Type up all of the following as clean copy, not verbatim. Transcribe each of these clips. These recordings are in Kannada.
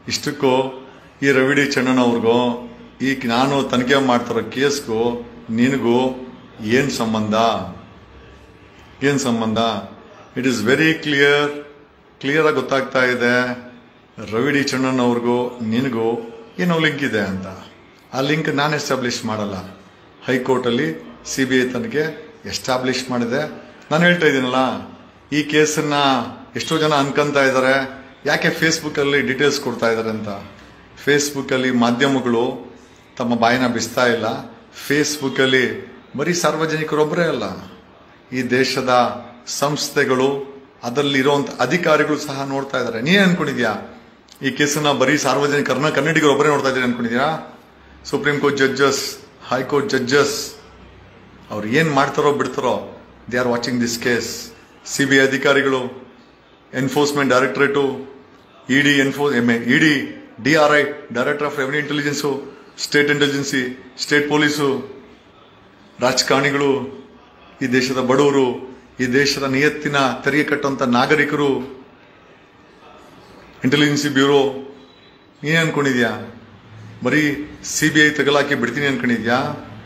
ಇಷ್ಟಕ್ಕೂ ಈ ರವಿ ಚಣ್ಣನವ್ರಿಗೂ ಈಗ ನಾನು ತನಿಖೆ ಮಾಡ್ತಿರೋ ಕೇಸ್ಗೂ ನಿನಗೂ ಏನು ಸಂಬಂಧ? ಇಟ್ ಈಸ್ ವೆರಿ ಕ್ಲಿಯರ್ ಆಗಿ ಗೊತ್ತಾಗ್ತಾ ಇದೆ ರವಿ ಚಣ್ಣನವ್ರಿಗೂ ನಿನಗೂ ಏನೋ ಲಿಂಕ್ ಇದೆ ಅಂತ. ಆ ಲಿಂಕ್ ನಾನು ಎಸ್ಟಾಬ್ಲಿಷ್ ಮಾಡಲ್ಲ, ಹೈಕೋರ್ಟಲ್ಲಿ CBI ತನಿಖೆ ಎಸ್ಟಾಬ್ಲಿಷ್ ಮಾಡಿದೆ. ನಾನು ಹೇಳ್ತಾ ಇದ್ದೀನಲ್ಲ, ಈ ಕೇಸನ್ನ ಎಷ್ಟೋ ಜನ ಅನ್ಕೊಂತಾ ಇದ್ದಾರೆ ಯಾಕೆ ಫೇಸ್ಬುಕ್ಕಲ್ಲಿ ಡೀಟೇಲ್ಸ್ ಕೊಡ್ತಾ ಇದ್ದಾರೆ ಅಂತ. ಫೇಸ್ಬುಕ್ಕಲ್ಲಿ ಮಾಧ್ಯಮಗಳು ತಮ್ಮ ಬಾಯಿನ ಬಿಸ್ತಾ ಇಲ್ಲ. ಫೇಸ್ಬುಕ್ಕಲ್ಲಿ ಬರೀ ಸಾರ್ವಜನಿಕರೊಬ್ಬರೇ ಅಲ್ಲ, ಈ ದೇಶದ ಸಂಸ್ಥೆಗಳು ಅದರಲ್ಲಿರುವಂಥ ಅಧಿಕಾರಿಗಳು ಸಹ ನೋಡ್ತಾ ಇದ್ದಾರೆ. ನೀನೇ ಅನ್ಕೊಂಡಿದ್ಯಾ ಈ ಕೇಸನ್ನ ಬರೀ ಸಾರ್ವಜನಿಕರನ್ನ ಕನ್ನಡಿಗರೊಬ್ಬರೇ ನೋಡ್ತಾ ಇದ್ದೀರಿ ಅನ್ಕೊಂಡಿದ್ಯಾ? Supreme court judges, high court judges ಅವ್ರು ಏನು ಮಾಡ್ತಾರೋ ಬಿಡ್ತಾರೋ, they are watching this case. CBI ಅಧಿಕಾರಿಗಳು, enforcement directorate, ED, DRI, director of revenue intelligence, state intelligence, state police, ರಾಜಕಾರಣಿಗಳು, ಈ ದೇಶದ ಬಡವರು, ಈ ದೇಶದ ನಿಯತ್ತಿನ ತೆರಿಗೆ ಕಟ್ಟುವಂಥ ನಾಗರಿಕರು, ಇಂಟೆಲಿಜೆನ್ಸಿ ಬ್ಯೂರೋ. ನೀನೇ ಅನ್ಕೊಂಡಿದ್ಯಾ ಬರೀ CBI ತಗಲಾಕಿ ಬಿಡ್ತೀನಿ ಅನ್ಕೊಂಡಿದ್ಯಾ?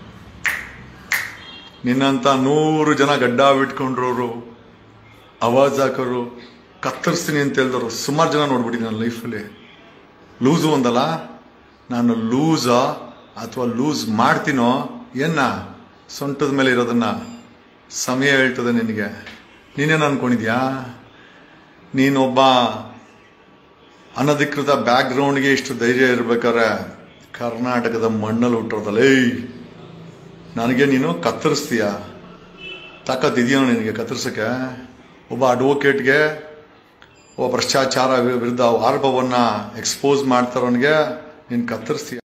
ನಿನ್ನಂತ 100 ಜನ ಗಡ್ಡ ಬಿಟ್ಕೊಂಡ್ರೋರು, ಆವಾಜ್ ಹಾಕೋರು, ಕತ್ತರಿಸ್ತೀನಿ ಅಂತ ಹೇಳಿದವರು ಸುಮಾರು ಜನ ನೋಡ್ಬಿಟ್ಟಿದ್ದೀನಿ ನನ್ನ ಲೈಫಲ್ಲಿ. ಲೂಸು ಒಂದಲ್ಲ, ನಾನು ಲೂಸಾ ಅಥವಾ ಲೂಸ್ ಮಾಡ್ತೀನೋ ಏನ ಸೊಂಟದ ಮೇಲೆ ಇರೋದನ್ನ ಸಮಯ ಹೇಳ್ತದೆ ನಿನಗೆ. ನೀನೇನು ಅನ್ಕೊಂಡಿದ್ಯಾ? ನೀನೊಬ್ಬ ಅನಧಿಕೃತ ಬ್ಯಾಕ್ಗ್ರೌಂಡ್ಗೆ ಇಷ್ಟು ಧೈರ್ಯ ಇರ್ಬೇಕಾದ್ರೆ ಕರ್ನಾಟಕದ ಮಣ್ಣಲ್ಲಿ ಹುಟ್ಟಿರೋದಲ್ಲ, ನನಗೆ ನೀನು ಕತ್ತರಿಸ್ತೀಯ? ತಾಕತ್ತಿದೆಯೋ ನಿನಗೆ ಕತ್ತರಿಸಕ್ಕೆ? ಒಬ್ಬ ಅಡ್ವೊಕೇಟ್ಗೆ, ಒಬ್ಬ ಭ್ರಷ್ಟಾಚಾರ ವಿರುದ್ಧ ಆರೋಪವನ್ನು ಎಕ್ಸ್ಪೋಸ್ ಮಾಡ್ತಾರೋನಿಗೆ ನೀನು ಕತ್ತರಿಸ್ತೀಯ?